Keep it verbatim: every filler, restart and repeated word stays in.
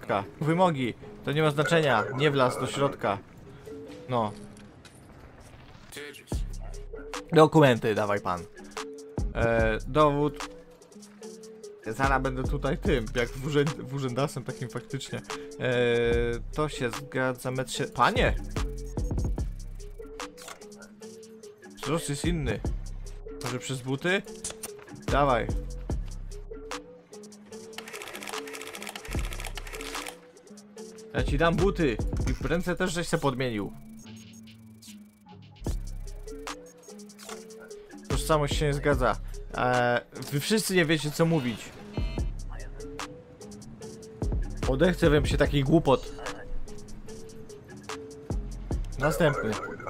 środka. Wymogi. To nie ma znaczenia. Nie wlazł do środka. No. Dokumenty, dawaj pan. E, dowód. Zaraz będę tutaj tym, jak w, urzęd, w urzędasem takim faktycznie. E, to się zgadza, metr się... Panie! Wzrost jest inny. Może przez buty? Dawaj. Ja ci dam buty. I w ręce też żeś se podmienił. Tożsamość się nie zgadza. Eee, wy wszyscy nie wiecie co mówić. Odechce wam się takich głupot. Następny.